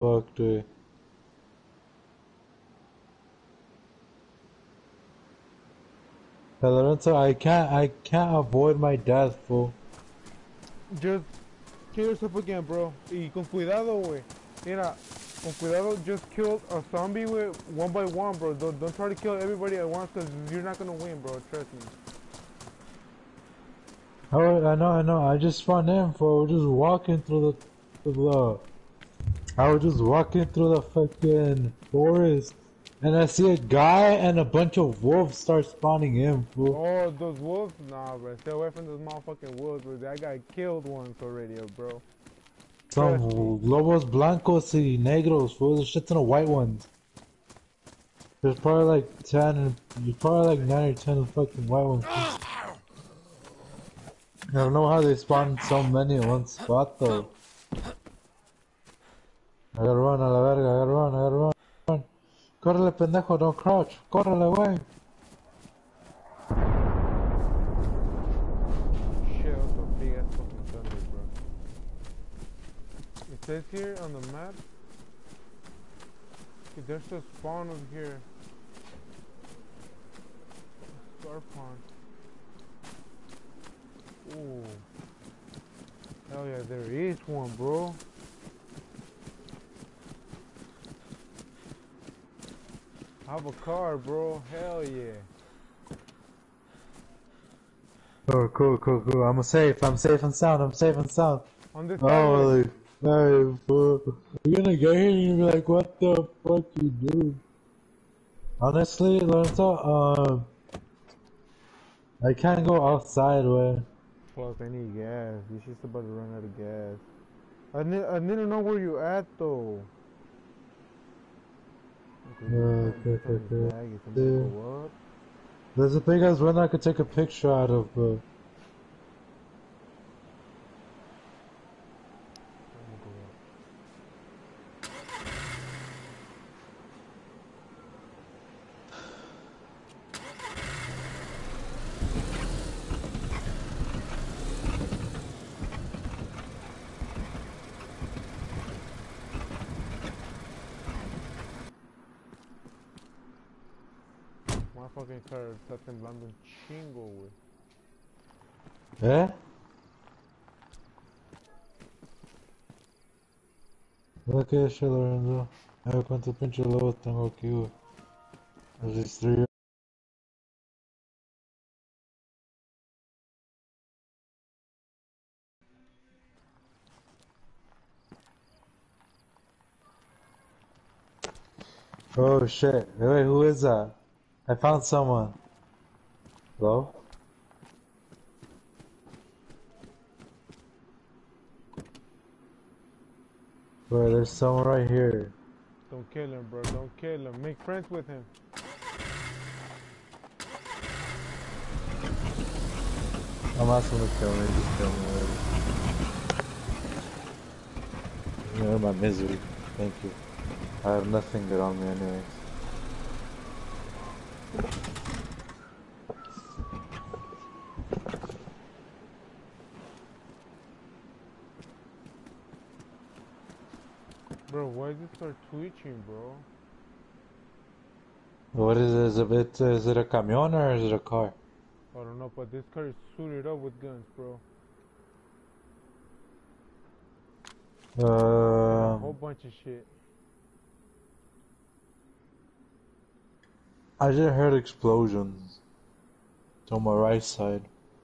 Fuck, dude. Lorenzo, I can't avoid my death, fool. Just kill yourself again, bro. Y con cuidado, güey. Mira, con cuidado, just kill a zombie, güey, one by one, bro. Don't try to kill everybody at once, because you're not gonna win, bro. Trust me. Oh, I know. I just run in, fool. Just walking through the I was just walking through the fucking forest, and I see a guy and a bunch of wolves start spawning in, fool. Oh, those wolves? Nah, bro. Stay away from those motherfucking wolves, bro. That guy killed once already, bro. Some Trust me. lobos blancos y negros, fool. There's shit ton of white ones. There's probably like 10, and there's probably like 9 or 10 fucking white ones. Fool. I don't know how they spawn so many in one spot, though. I gotta run a la verga, I gotta run. Córrele, pendejo, don't crouch. Córrele, wey. Shit, that's a big ass fucking thunder, bro. It says here on the map, there's a spawn over here. Star pond. Ooh. Hell yeah, there is one, bro. I have a car, bro. Hell yeah. Oh, cool. I'm safe and sound. On this Holy, highway. hey, fool. You're gonna get here and you're gonna be like, what the fuck you do? Honestly, Lorenzo, I can't go outside, way. Plus, I need gas. You're just about to run out of gas. I need to know where you at, though. Okay, Yeah. go up. There's a big ass one I could take a picture out of, but... My fucking car está temblando un chingo, güey. ¿Eh? Mira que shit, Lorenzo. A ver cuántos pinches lobos tengo aquí, güey. Los destruyo. Oh shit. Wait, who is that? I found someone. Hello? Wait, there's someone right here. Don't kill him, bro. Don't kill him. Make friends with him. I'm asking to kill me, just kill me already. You know my misery. Thank you. I have nothing good on me anyways. Bro, why did it start twitching, bro? What is it? Is it a camion or is it a car? I don't know, but this car is suited up with guns, bro. A whole bunch of shit. I just heard explosions. It's on my right side.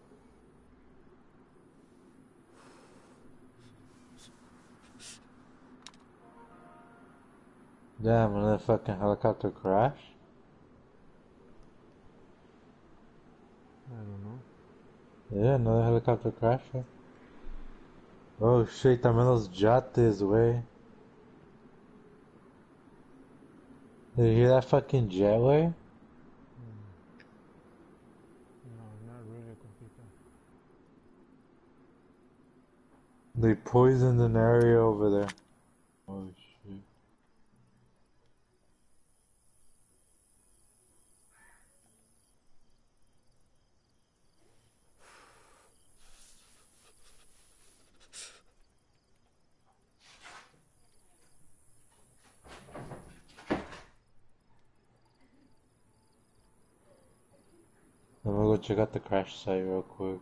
Damn, another fucking helicopter crash? I don't know. Yeah, another helicopter crash. Yeah. Oh shit, también los yates, way. Did you hear that fucking jet, way? No, not really, compita. They poisoned an area over there. Oh shit. check out the crash site real quick.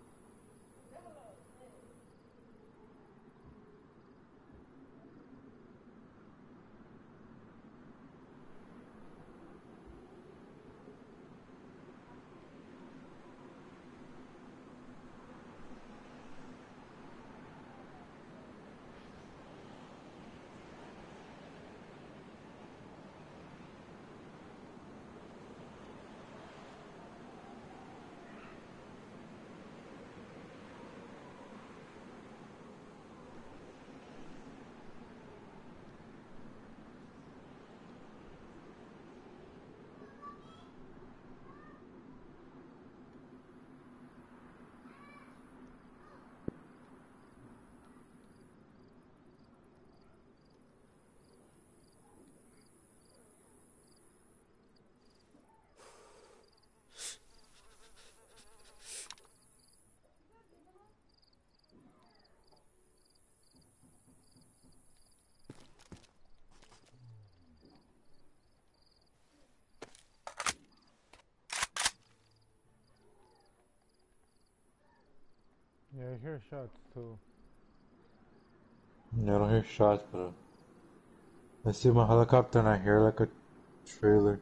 Yeah, I hear shots too. Yeah, I don't hear shots, but I see my helicopter and I hear like a trailer.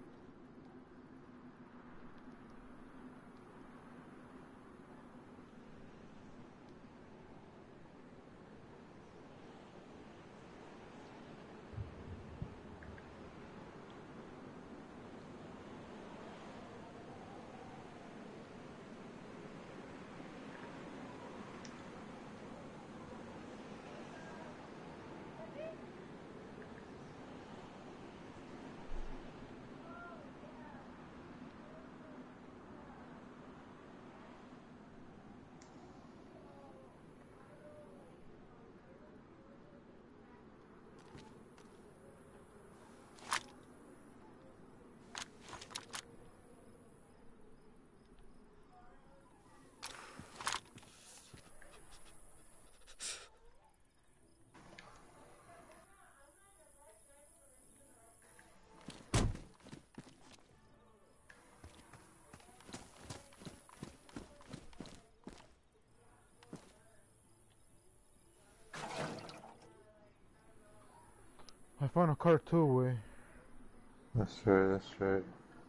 I found a car too, way. That's right, that's right.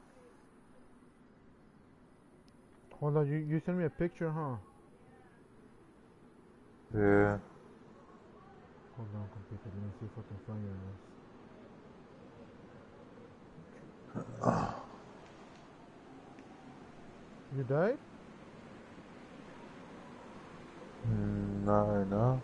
Hold on, you sent me a picture, huh? Yeah. Hold on, computer, let me see if I can find your ass. You died? Not right now.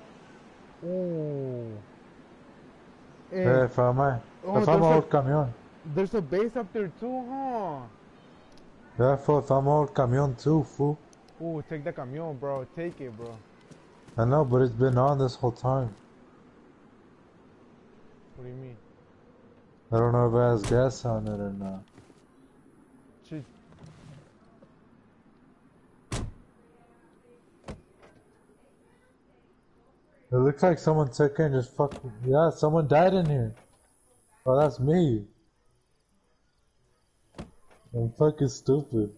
Oh. Hey, Hey, oh, if I'm old camion. there's a base up there too, huh? Yeah, fool, if I'm old camion too, fool. Oh, take the camion, bro. Take it, bro. I know, but it's been on this whole time. What do you mean? I don't know if it has gas on it or not. Shit. It looks like someone took it and just fucking... Yeah, someone died in here. Oh, that's me. I'm fucking stupid.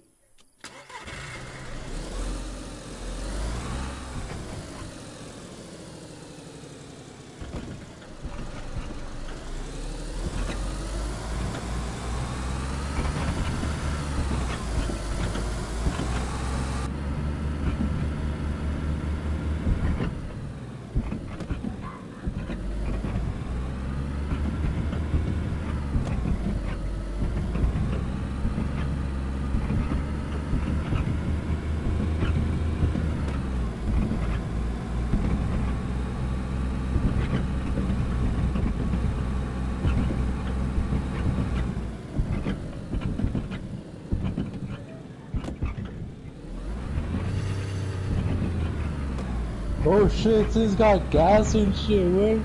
Oh shit, this got gas and shit, wey.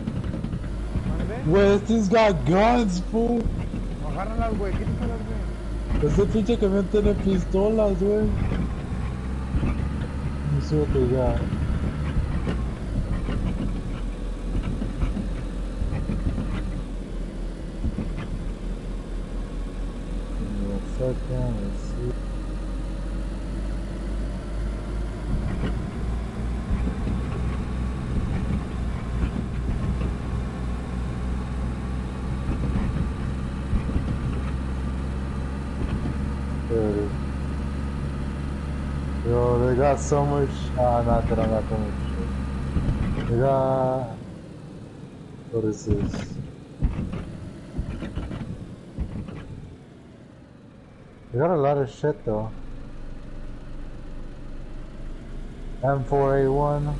Wey, this got guns, fool. Agárralas, güey. Quítaselas, güey. Este pinche camión tiene pistolas, wey. Let me see what they got. Give me a second, let's see. got so much. Not that I got so much shit. We got. What is this? We got a lot of shit though. M4A1.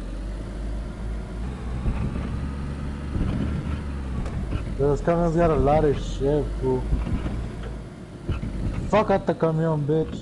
This camion's got a lot of shit, fool. Fuck out the camion, bitch.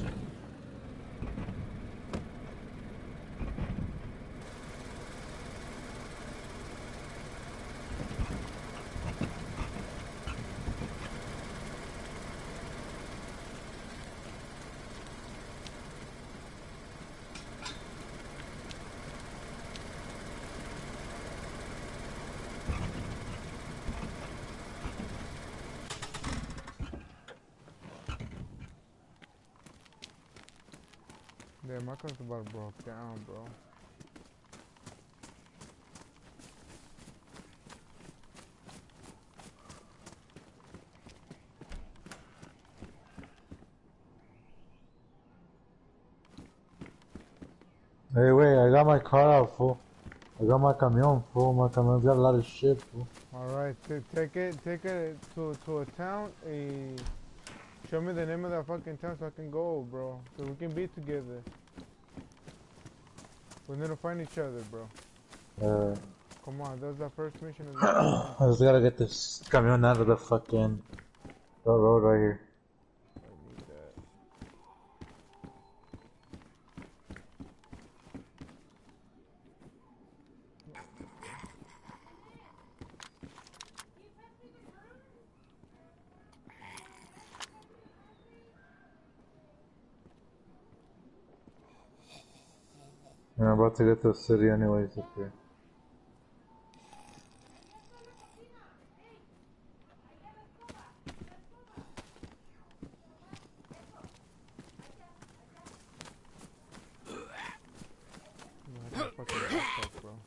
Yeah, my car's about broke down, bro. Hey, wait, I got my car out, fool. I got my camion, fool. My camion's got a lot of shit, fool. Alright, take it to a town. Show me the name of that fucking town so I can go, bro. So we can be together. We need to find each other, bro. Come on, that's the first mission. I just gotta get this camion out of the fucking road right here. I need that. And I'm about to get to the city anyways up here. I have a fucking backpack, bro.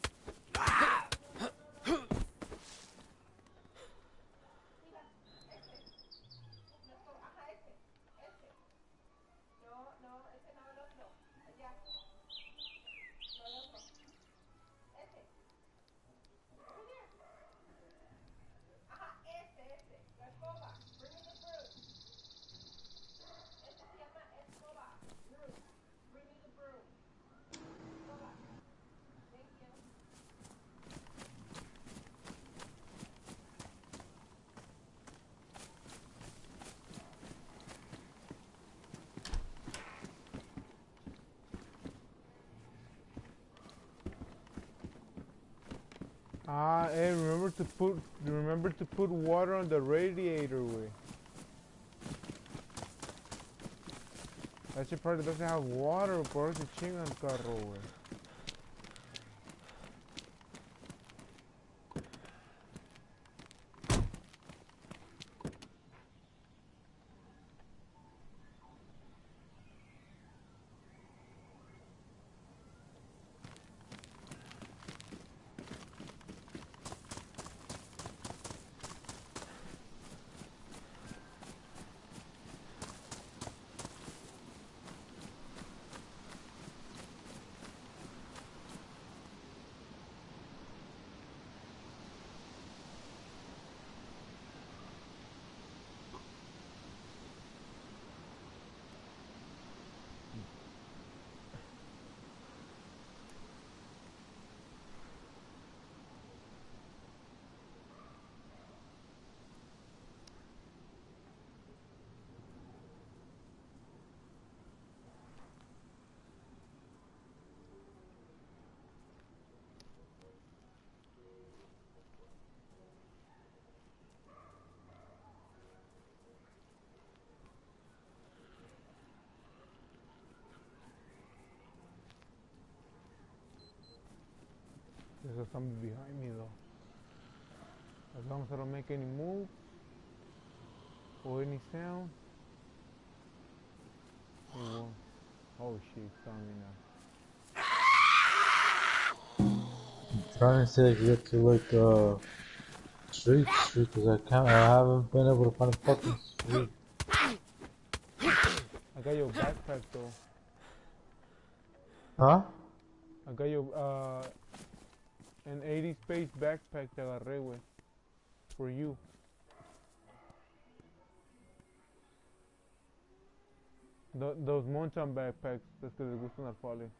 Hey, remember to put water on the radiator, way. That shit probably doesn't have water, bro. It's a chingan carro, way. There's somebody behind me, though. As long as I don't make any move or any sound, it won't. Oh shit, it's on me now. I'm trying to say I can get to like street because I haven't been able to find a fucking street. I got your backpack though. Huh? I got you, an 80 space backpack te agarré, güey. For you. Those mountain backpacks, los que les gustan al Folly.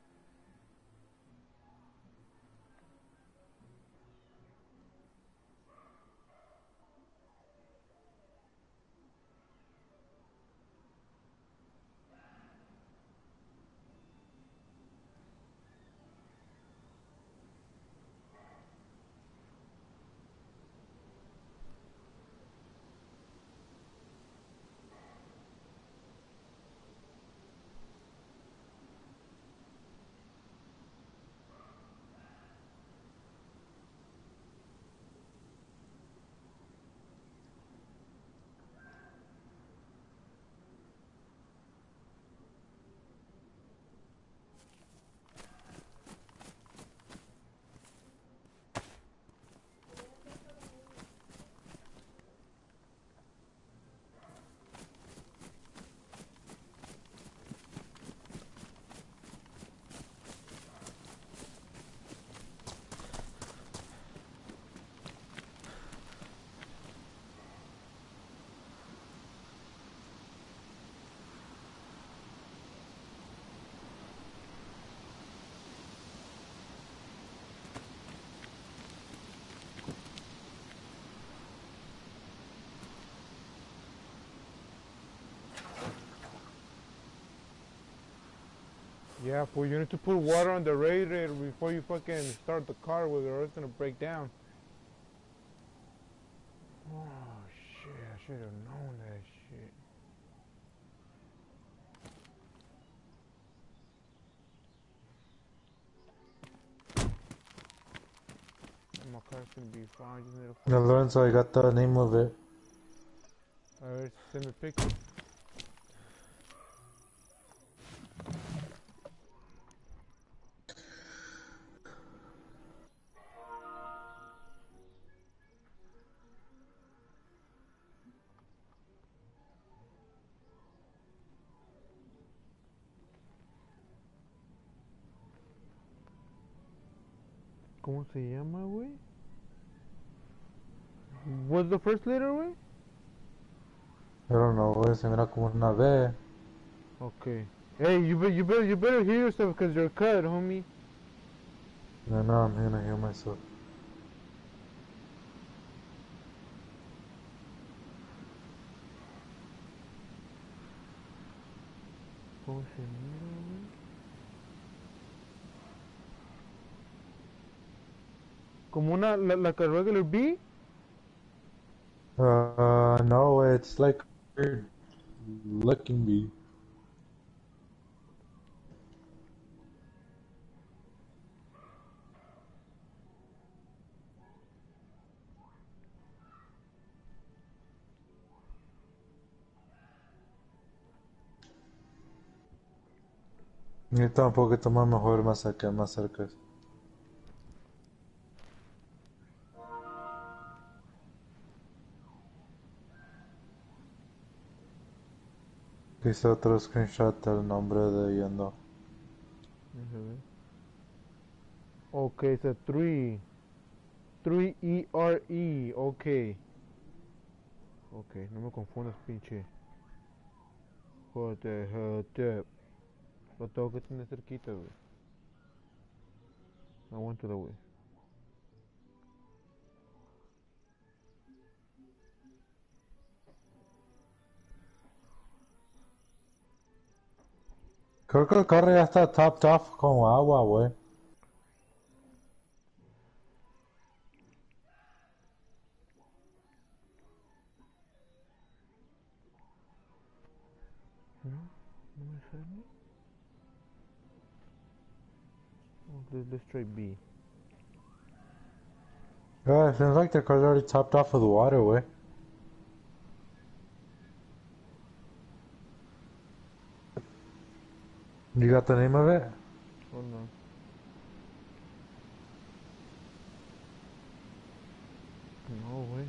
Yeah, fool, you need to put water on the radiator before you fucking start the car, or it's gonna break down. Oh shit, I should have known that shit. My car's gonna be fine, just need a No, fucking... Lorenzo, I got the name of it. Alright, send me a picture. ¿Cómo se llama, güey? What's the first letter, güey? I don't know, güey, se mira como una B. Okay. Hey, you better hear yourself because you're cut, homie. No, no, I'm gonna hear myself. ¿Cómo se mira, güey? Como la regular B? No, it's like weird looking me. Yo tampoco tomar mejor más acá, más cerca. Hice otro screenshot del nombre de yendo. Okay, it's a 3. 3-E-R-E, okay. Okay, no me confundas, pinche. Joder, lo tengo que tener cerquita, güey. Aguántalo, güey. Creo que el carro ya está topped off con agua, güey. No, no me sale. Oh, let's try B. Yeah, it seems like the car's already topped off with water, güey. You got the name of it? Oh no. No, güey.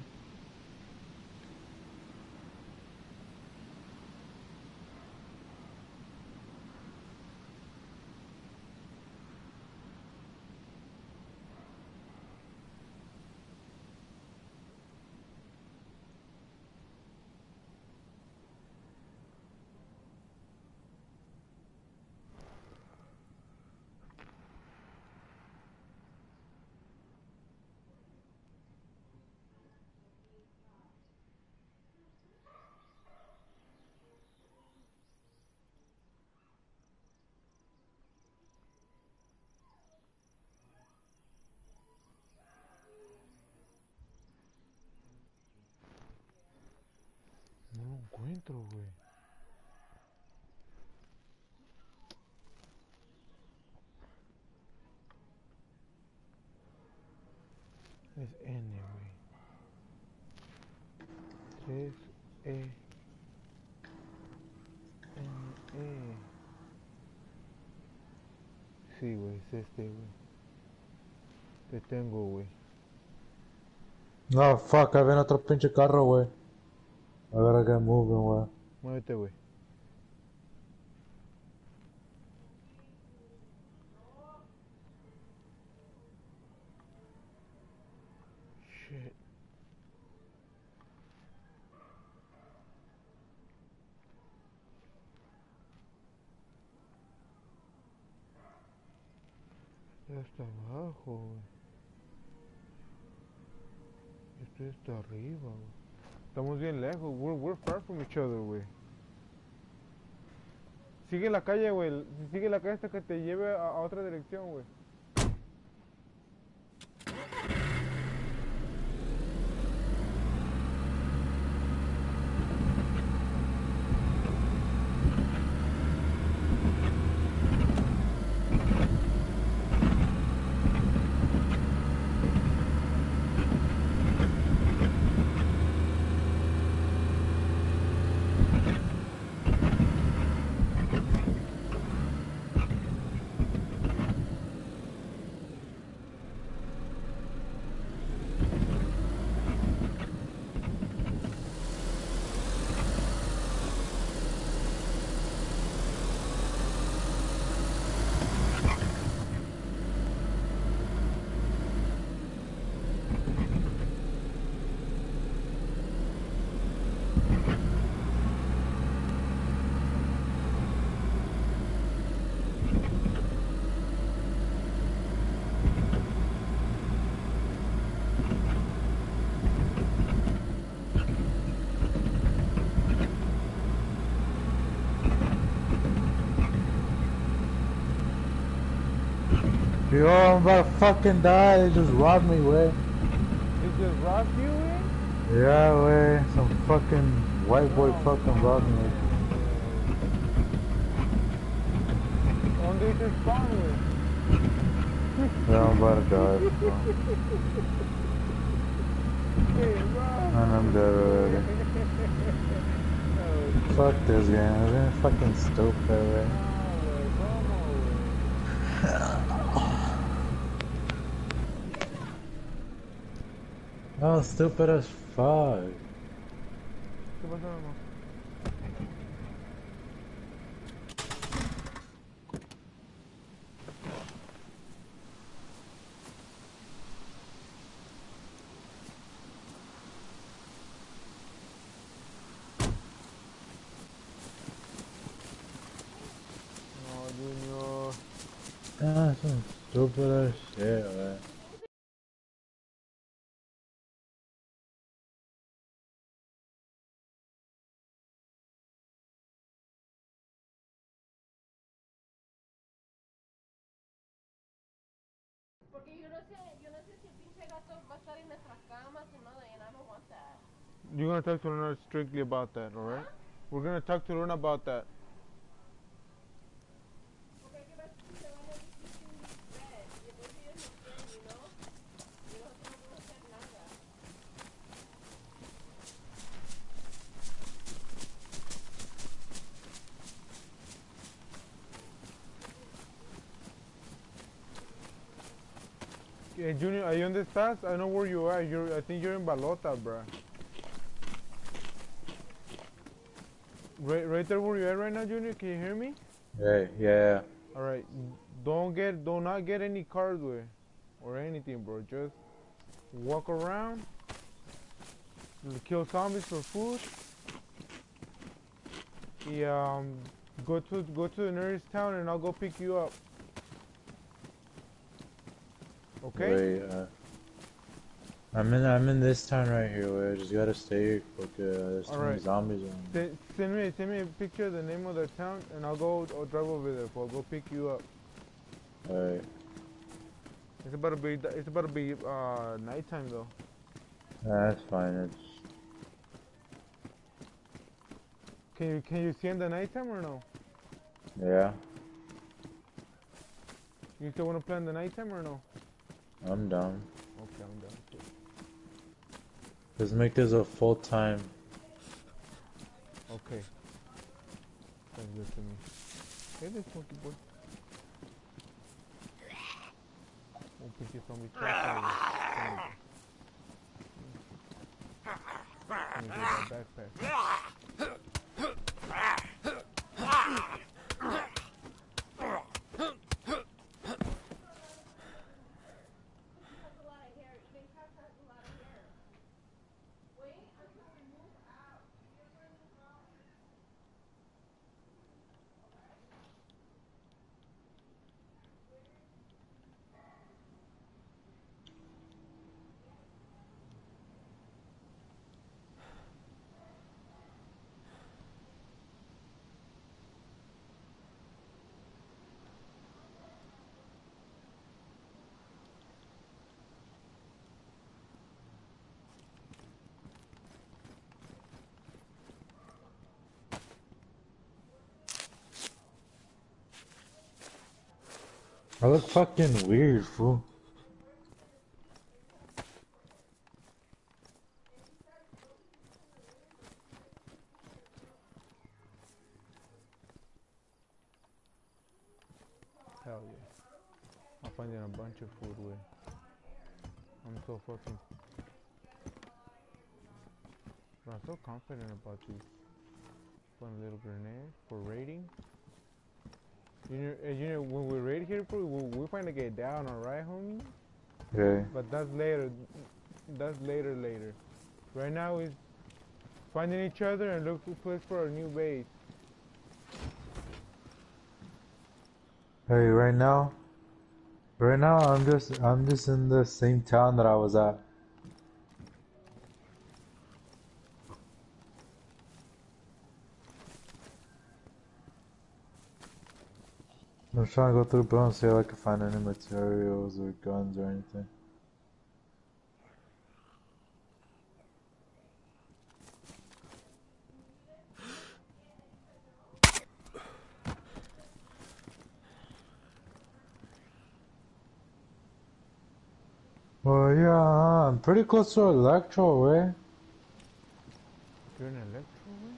encuentro, güey. Es N, güey. 3E. N-E. Sí, güey, es este, güey. Te tengo, güey. No, fuck, ahí viene otro pinche carro, güey. I gotta get moving, güey. Muévete, güey. Shit. Ya está abajo, güey. Esto está arriba, güey. Estamos bien lejos. We're far from each other, güey. Sigue la calle, güey. Sigue la calle hasta que te lleve a otra dirección, güey. Yo, I'm about to fucking die. They just robbed me, way. They just robbed you, güey? Yeah, way. Some fucking white boy fucking robbed me. ¿Dónde dice spawn, güey? Yeah, I'm about to die. Hey, bro. And I'm dead already. Fuck this game. It's been fucking stupid, way. Oh, stupid as fuck. ¿Qué pasó, mamá? No, Junior. Ah, some stupid as shit, man. Porque yo no sé si el pinche gato va a estar en nuestras camas y nada, and I don't want that. You're gonna talk to Luna strictly about that, alright? We're gonna talk to Luna about that. Porque qué pasa si se van a decir red y después ellos no quieren, you know? Y nosotros no podemos hacer nada. Junior, ahí donde estás, I know where you are. I think you're in Balota, bruh. Right there where you're at right now, Junior. Can you hear me? Hey, yeah. All right. Do not get any cars with, or anything, bro. Just walk around, kill zombies for food. Yeah. Go to the nearest town, and I'll go pick you up. Okay. Wait, I'm in this town right here where I just gotta stay here quick. There's too many zombies around. Send me a picture of the name of the town, and I'll drive over there. I'll go pick you up. Alright. It's about to be nighttime though. That's fine. Can you see in the nighttime or no? Yeah, You still wanna play in the nighttime or no? I'm down. Okay, I'm done too. Let's make this a full time. Okay. Sounds good to me. Hey this monkey boy. Oh, pinche zombie trap. Let me get that backpack. Has a lot of hair. Even Cat has a lot of hair. Wait until we move out. You're going to move out. I look fucking weird, fool. Hell yeah. I'm finding a bunch of food with. I'm so fucking. Bro, I'm so confident about these. One little grenade for raiding. You know, when we raid here, bro, we're finna get down, alright, homie? Okay. But that's later. That's later. Right now is finding each other and look for a place for our new base. Hey, right now, I'm just in the same town that I was at. I'm trying to go through Bro and see if I can find any materials or guns or anything. Well, yeah, I'm pretty close to Electro, eh? You're an electro, man?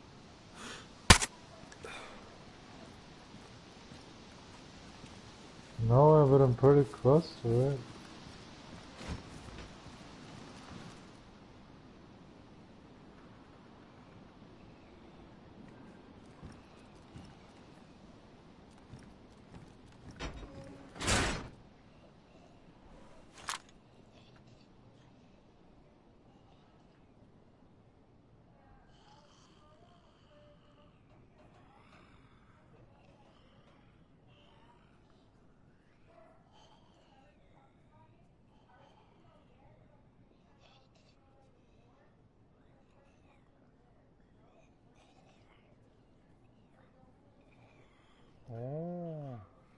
No, but I'm pretty close to it. Oh.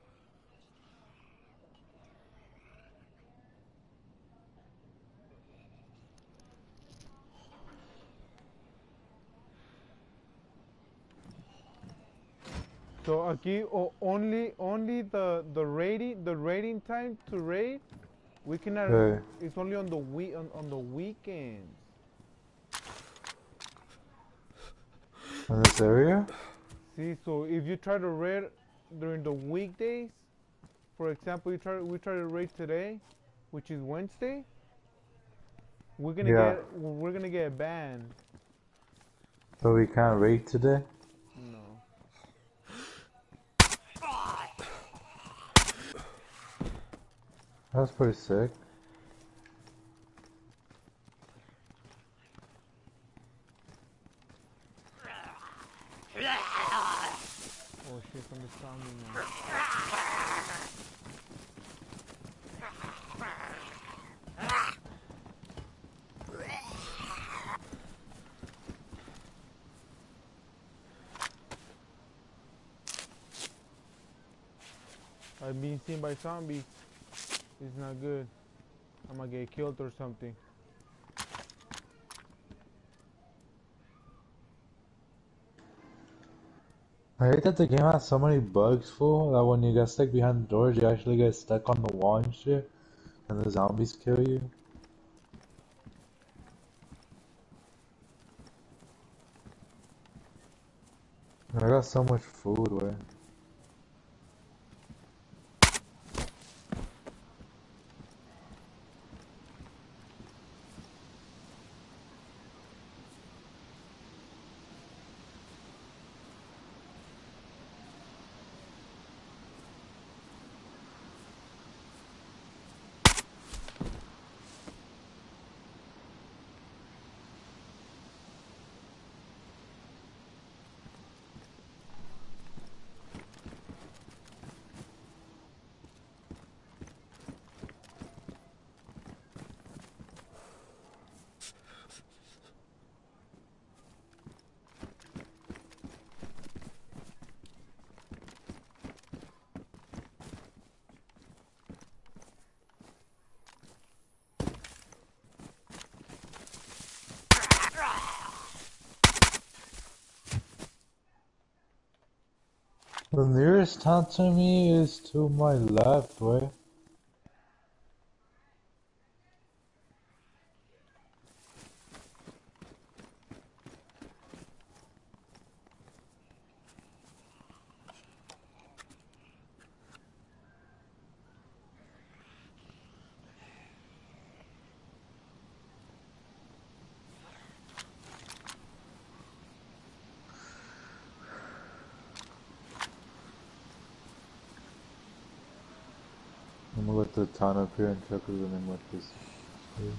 So aquí only the raiding time to raid we cannot. Hey, It's only on the weekends. in this area? See, so if you try to raid during the weekdays, for example, we try to raid today, which is Wednesday, Yeah. we're gonna get banned. So we can't raid today? No. That's pretty sick. Oh shit, somebody saw me now. I'm being seen by zombies. It's not good. I'm gonna get killed or something. I hate that the game has so many bugs, fool, that when you get stuck behind the doors, you actually get stuck on the wall and shit, and the zombies kill you. I got so much food, way. The nearest town to me is to my left, way. I'm gonna let the town up here and check the name what this is.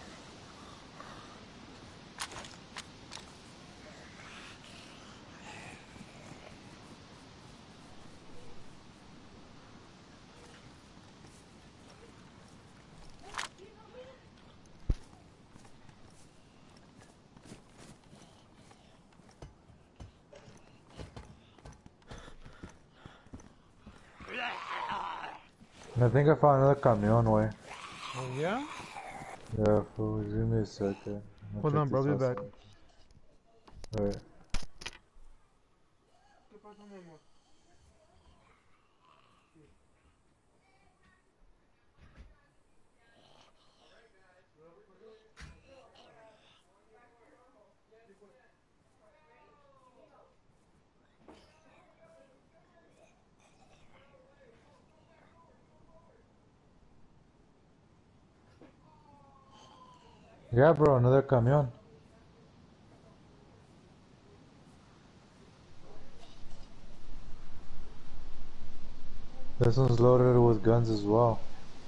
I think I found another camion, way. Oh, yeah? Yeah, fool, give me a second. Hold on, bro, I'll be back. Alright. Yeah, bro, another camion. This one's loaded with guns as well.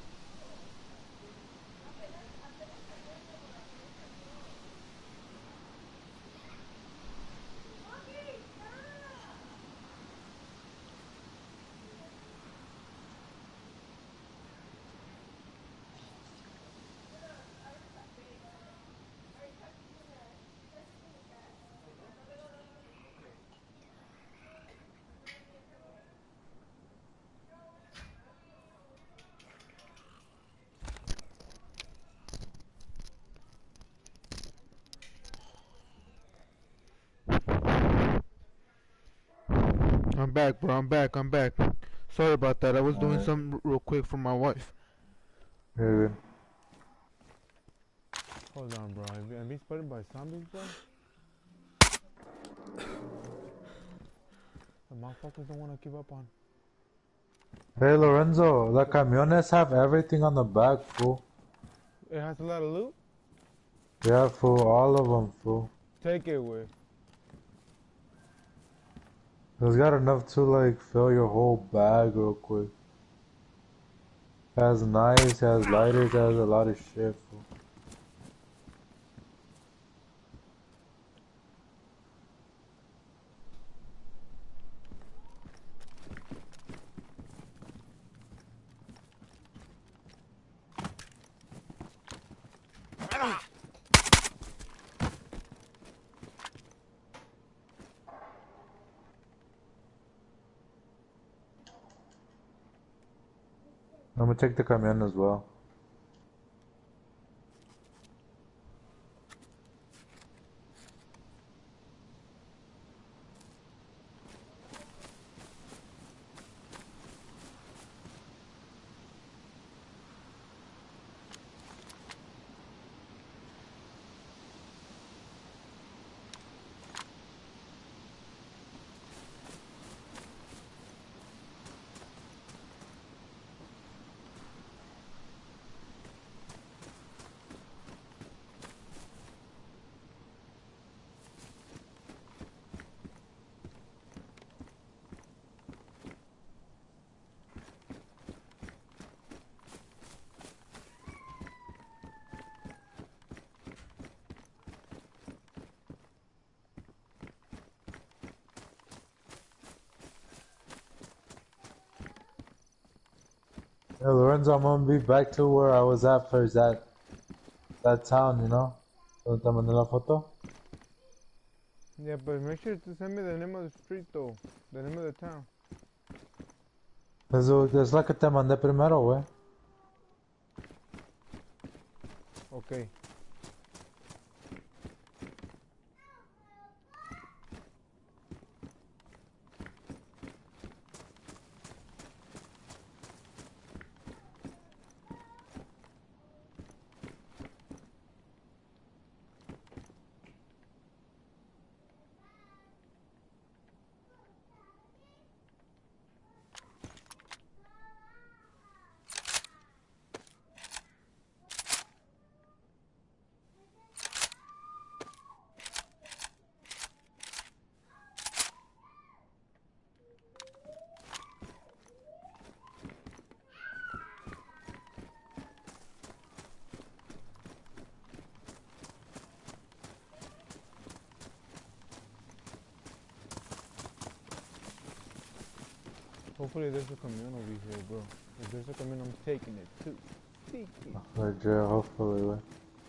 I'm back, bro. I'm back. Sorry about that. I was doing Alright. something real quick for my wife. Very good. Hold on, bro. I'm being spotted by zombies, bro. The motherfuckers don't want to give up on. Hey, Lorenzo, the camiones have everything on the back, fool. It has a lot of loot. Yeah, fool, all of them, fool. Take it with. It's got enough to, like, fill your whole bag real quick. Has knives, has lighters, has a lot of shit, fool. I'm gonna take the camion as well. Yeah, Lorenzo, I'm gonna be back to where I was at first, that town, you know? Donde te mandé la foto. Yeah, but make sure to send me the name of the street though. The name of the town. Es la que te mandé primero, güey. Okay. Hopefully there's a camion over here, bro. If there's a camion, I'm taking it too. Take it. Yeah, hopefully, güey.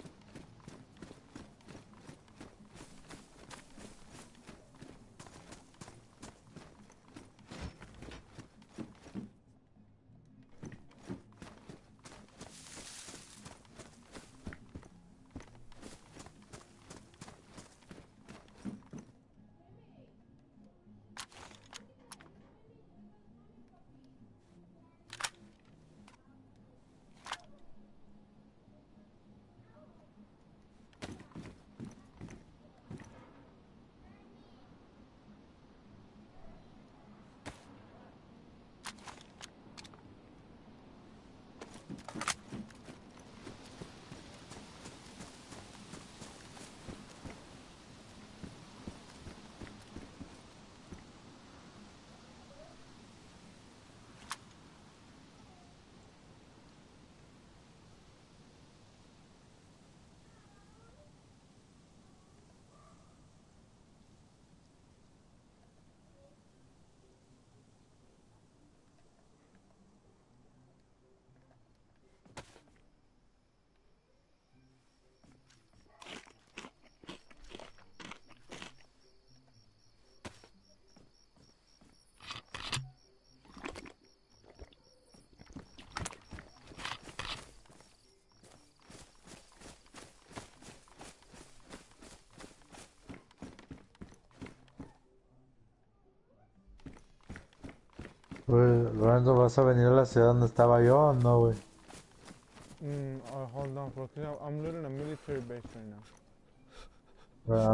Güey, Lorenzo, ¿vas a venir a la ciudad donde estaba yo o no, güey? Hold on, bro. I'm looting a military base right now. Right,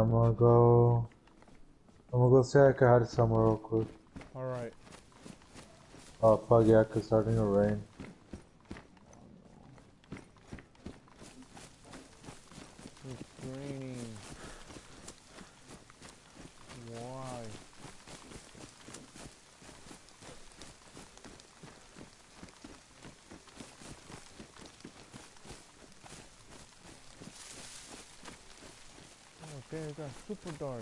I'm gonna go say I can hide somewhere real quick. Alright. Oh fuck yeah, 'cause it's starting to rain. It's raining. Why? Okay, it got super dark.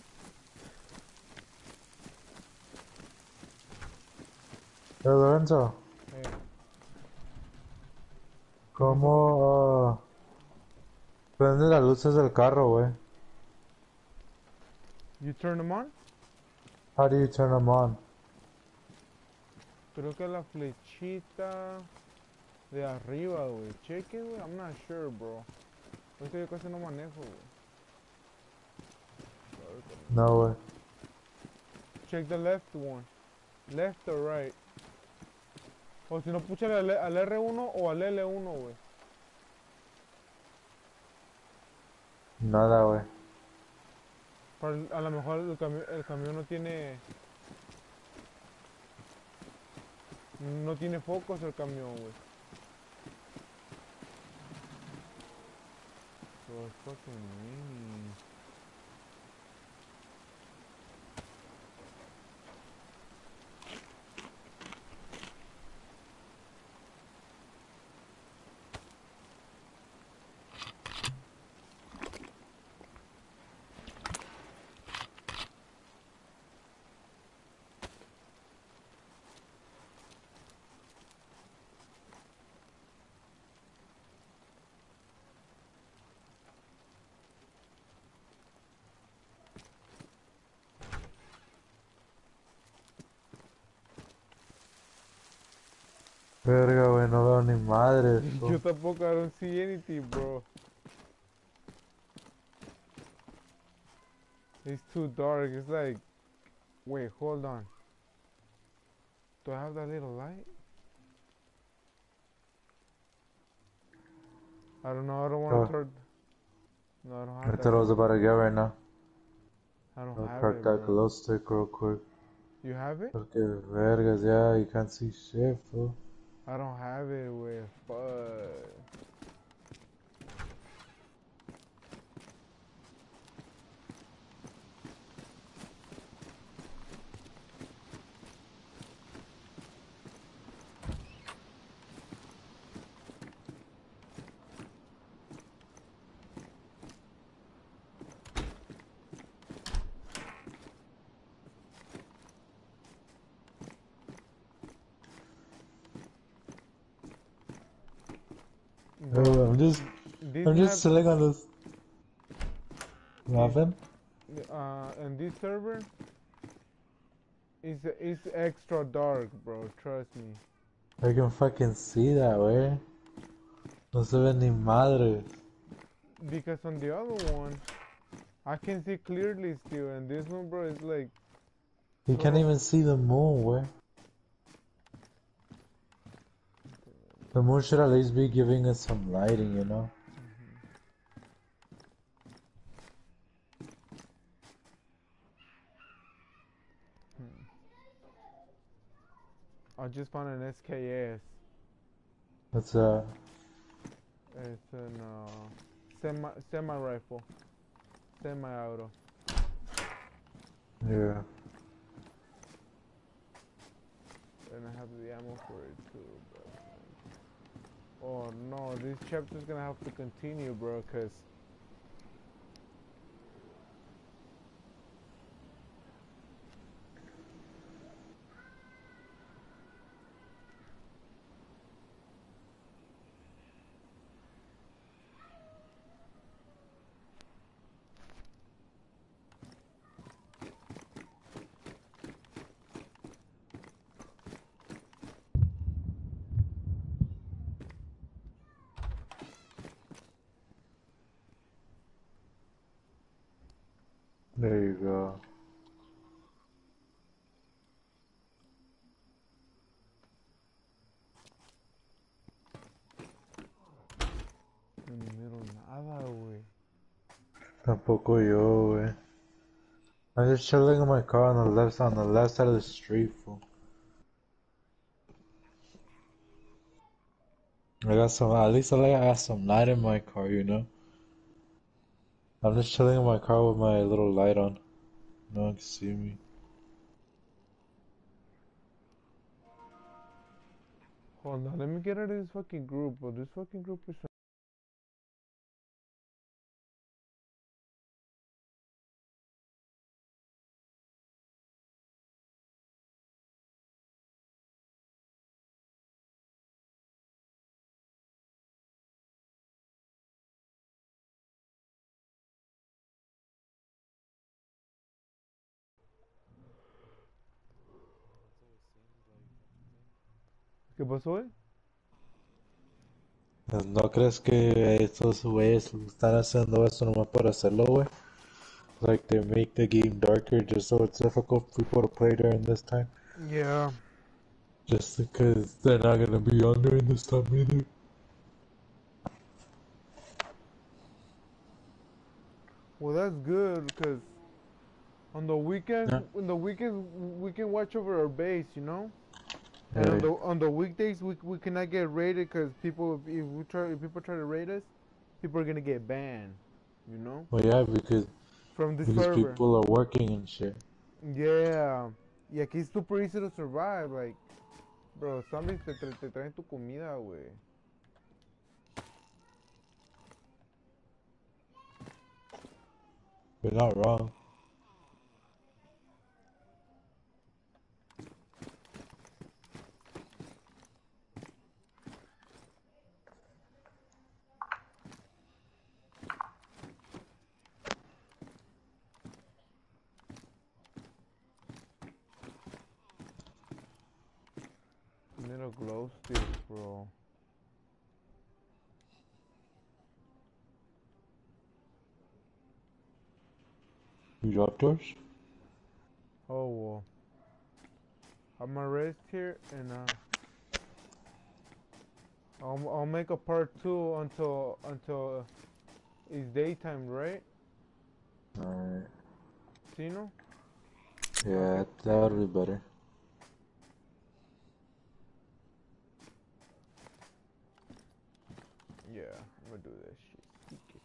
Hey Lorenzo, Hey, ¿cómo prende las luces del carro, güey? you turn them on? How do you turn them on? Creo que la flechita de arriba, güey. Check it, güey. I'm not sure, bro. Es que yo casi no manejo, güey. No, güey. Check the left one. Left or right. O si no, púchale al R1 o al L1, güey. Nada, güey. A lo mejor el camión no tiene... No tiene focos el camión, güey. So it's fucking raining. Verga, güey, no veo ni madre Yo esto. tampoco, I don't see anything, bro. It's too dark. It's like, wait, hold on. Do I have that little light? I don't know. I don't want to Oh, turn. No, I don't I have that thought I was little. about to get right now. I don't I'll have crack it, that bro. glow stick real quick. You have it? Porque vergas, yeah, you can't see shit, fool. I don't have it. Wait, fuck. Oh, Bro, this I'm map, just chilling on this. is, Nothing? and this server is extra dark, bro. Trust me. I can fucking see that, way. No se ve ni madre. Because on the other one, I can see clearly still, and this one, bro, is like You can't total. even see the moon, way. The moon should at least be giving us some lighting, you know? I just found an SKS. It's It's an semi rifle, semi auto, yeah. and I have the ammo for it too. But oh no, this chapter's gonna have to continue, bro, cause There you go. in the middle nada, way. Tampoco yo, way. I'm just chilling in my car on the left side of the street, fool. At least I got some light in my car, you know? I'm just chilling in my car with my little light on. No one can see me. Hold on, let me get out of this fucking group, bro. This fucking group is. ¿Qué pasó, eh? ¿No crees que estos güeyes están haciendo eso nomás por hacerlo, güey? Like they make the game darker just so it's difficult for people to play during this time. Yeah. Just because they're not gonna be on during this time either. Well, that's good, cause on the weekends, Yeah. we can watch over our base, you know. And Hey. on the weekdays we cannot get raided because if people try to raid us, people are gonna get banned, you know, Well, yeah, because from the because server. people are working and shit. Yeah, y aquí es super easy to survive, like, bro, zombies te traen tu comida, güey. You're not wrong. need a glow stick, bro. You dropped yours? Oh well. I'm gonna rest here and I'll make a part 2 until it's daytime, right? Alright. Tino? Yeah, that would be better. Yeah, I'm gonna do that shit.